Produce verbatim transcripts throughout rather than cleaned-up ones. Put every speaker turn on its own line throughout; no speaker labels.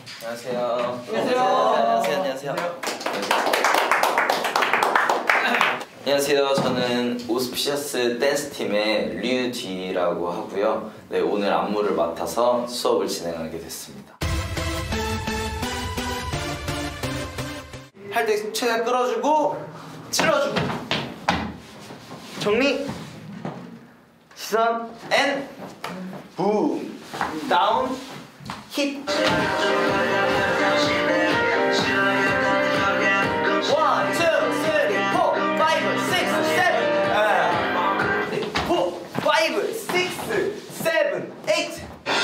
안녕하세요. 안녕하세요. 안녕하세요. 안녕하세요. 안녕하세요. 저는 오스피셔스 댄스팀의 류지라고 하고요. 네, 오늘 안무를 맡아서 수업을 진행하게 됐습니다. 할 때 최대한 끌어주고 찔러주고 정리 시선 앤 붐 다운 힙 원, 투, 쓰리, 포, 파이브, 식스, 세븐 포, 파이브, 식스, 세븐, 에잇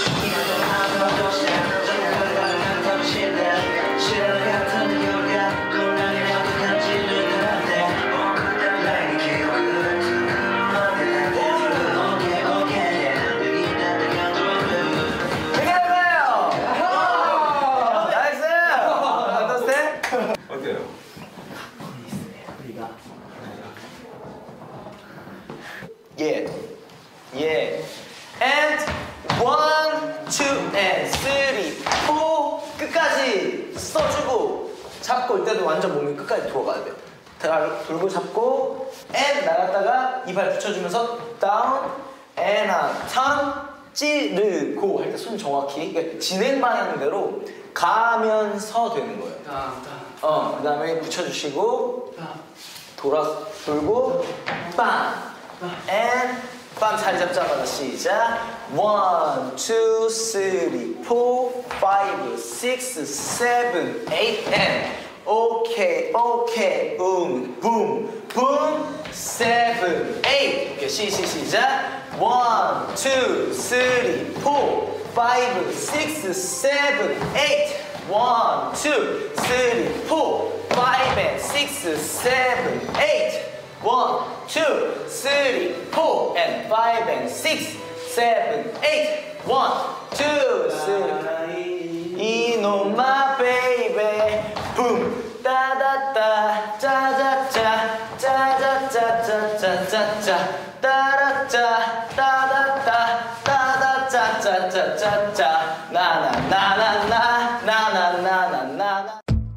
Yeah, yeah, and one, two, and three, four. 끝까지 써주고 잡고 이때도 완전 몸이 끝까지 돌아가야 돼요. 돌고 잡고 and 나갔다가 이발 붙여주면서 down and up, turn 찌르고 할 때 손 정확히 그러니까 진행 방향대로 가면서 되는 거예요. 어, 그 다음에 붙여주시고 돌아 돌고 빵. and 빵 자리 잡자마자 시작 one, two, three, four, five, six, seven, eight and 오케이 오케이 boom boom boom seven, eight 오케이 시, 시, 시작 one, two, three, four, five, six, seven, eight one, two, three, four, five, and six, seven, eight one, two, three, four, and five, and six, seven, eight. One, two, three. You know my baby. Boom. Da da da. Da da da. Da da da da da da da. Da da da. Da da da. Da da da da da da da. Na na na na na. Na na na na na.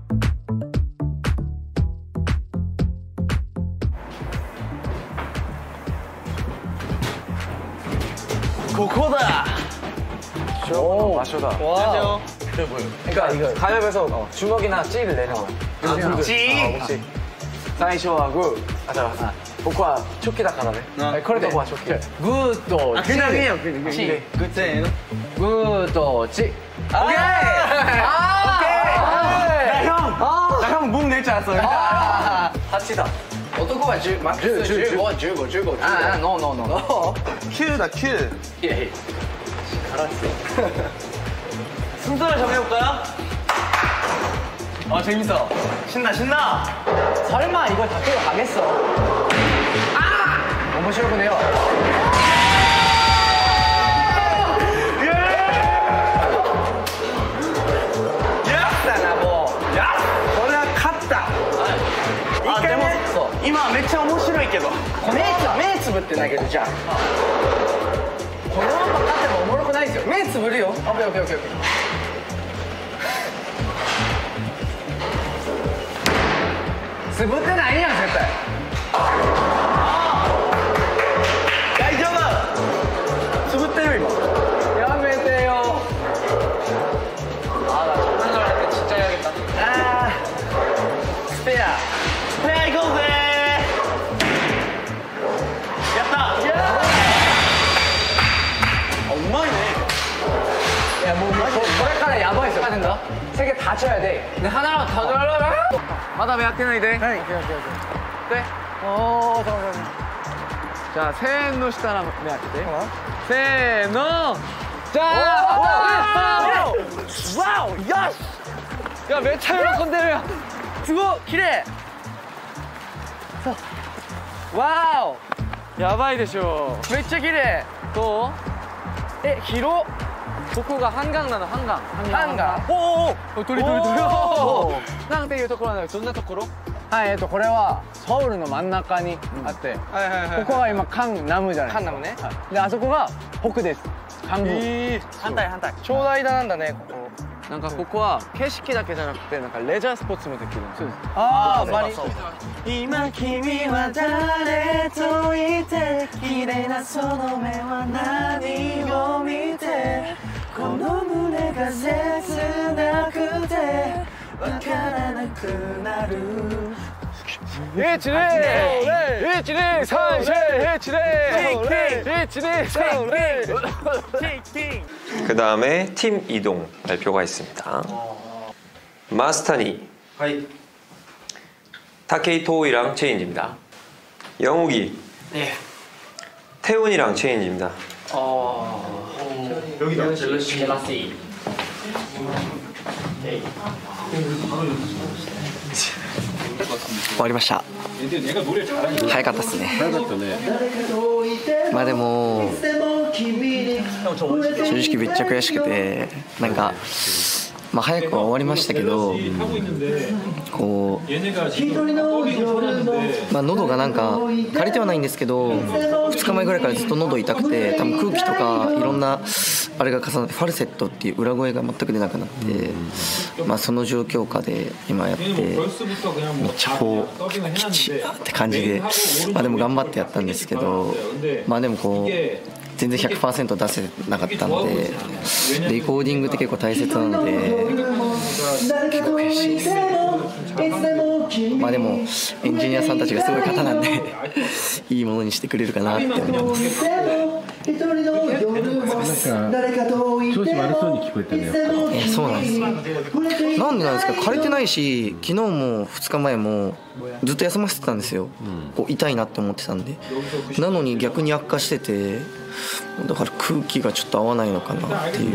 고코다!
오, 마쇼다.
와.
그게 뭐예요? 그러니까 이거 가위바위보에서 어, 주먹이나 찌를 내는 거야.
아, 찌!
찌! 사이쇼하고, 아, 잠깐만. 복화 초키다 가다네. 커리도 복화 초키. 무도
아, 그냥 해요, 그냥.
찌.
그때.
무도 찌.
오케이!
아, 오케이!
나 형! 나 형 묵 낼 줄 알았어.
합시다.
男はじゅう、マックスじゅうご、じゅうご、じゅうご。
ああ、ノーノーノー。
큐다, 큐.
예.
알았어. 순서를 정해볼까요? 어, 재밌어. 신나, 신나!
설마 이걸 다 끌고 가겠어? 아! 너무 싫군요.
今めっちゃ面白いけど
目つ目つぶって投げるじゃんこのまま勝ってもおもろくないですよ目つぶるよオッケーオッケーオッケーオッケーつぶってないやん絶対
大丈夫つぶってる今
やめてよ
あ나 장난 줄 알았는데 진짜 해야겠다 아スペアスペア行こうぜ
야, 뭐, 뭐,これからやばいですよ。된다. 세 개 다 쳐야 돼. 근데 하나만 더 넣으려면. 마다 왜 아끼나이 돼? 네, 오케이, 오케이, 오케이. 네. 오, 잠깐만, 잠깐만. 자, 세노 시타나 네, 아끼 어? 세노. 자, 오! 와우, 야스. 야, 몇 차이로 건데요? 주고, 기래. 와우. 야바이 되쇼. めっちゃ綺麗。どう？え、広？ここが한강なの、한강。한강。おおお、鳥鳥鳥。なんていうところなの？どんなところ？はい、えっとこれはソウルの真ん中にあって、ここが今カンナムじゃないですか。カンナムね。で、あそこが北です。韓国。反対反対。長大だなんだね、ここ。 なんかここは景色だけじゃなくてなんかレジャースポーツもできるんですよ。
ああ、
バリ
今君は誰といて綺麗なその目は何を見てこの胸が切なくてわからなくなる
いちにいちにさんしいちにいちにさん
그 다음에 팀 이동 발표가 있습니다. 마스타니 타케이 토우이랑 체인지입니다. 영욱이
네.
태훈이랑 체인지입니다.
여기다. 젤라시.
終わりました。早かったですね。まあでも正直めっちゃ悔しくて、なんかまあ早くは終わりましたけど、こうまあ喉がなんか枯れてはないんですけど、ふつかまえぐらいからずっと喉痛くて、多分空気とかいろんなあれが重なってファルセットっていう裏声が全く出なくなって、まあその状況下で今やってめっちゃこうきちいなって感じで、まあでも頑張ってやったんですけど、まあでもこう全然 ひゃくパーセント 出せなかったので、レコーディングって結構大切なので結構悔しいです。まあでもエンジニアさんたちがすごい方なんでいいものにしてくれるかなって思います。
調子悪そうに聞こえたね。
えー、そうなんですよ。なんでなんですか。枯れてないし、昨日もふつかまえもずっと休ませてたんですよ、こう痛いなって思ってたんで。なのに逆に悪化してて、だから空気がちょっと合わないのかなっていう。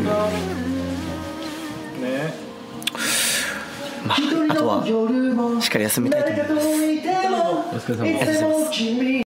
まあ、あとはしっかり休みたいと思います。
お疲れ様です。
ありがとうございます。